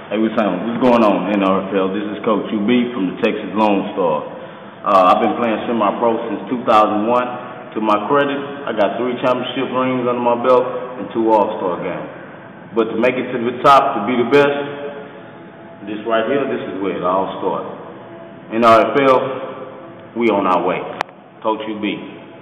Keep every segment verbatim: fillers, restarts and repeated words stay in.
Hey, what's up? What's going on, N R F L? This is Coach U B from the Texas Lonestars. Uh, I've been playing semi-pro since two thousand one. To my credit, I got three championship rings under my belt and two All-Star games. But to make it to the top, to be the best, this right here, this is where it all started. N R F L, we on our way. Coach U B.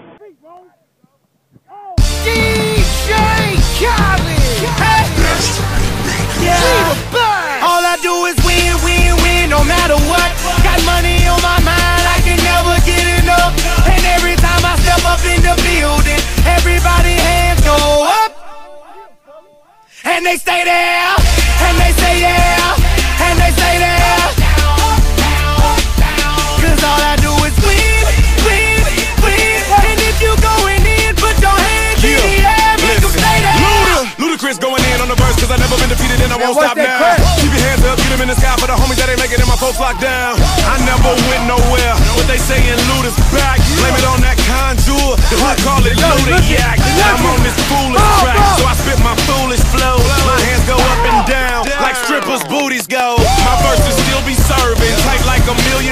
D J Khaled! Hey! Yeah! All I do is win, win, win, no matter what. Got money on my mind, I can never get enough. And every time I step up in the building, everybody hands go up. And they stay there, and they say yeah, and they say there. Cause all I do is win, win, win. And if you going in, put your hands in the air, make them stay there. Ludacris going in on the verse, cause I never been defeated and I won't stop now. Crack? Keep your hands up, get them in the sky for the homies that ain't making it, my folks locked down. I never went nowhere, what they saying Luda's back. Blame it on that conjure, the hood call it URIAH. I'm on this foolish track, so I spit my foolish flow. My hands go up and down, like strippers' booties go. My verses still be serving, tight like a million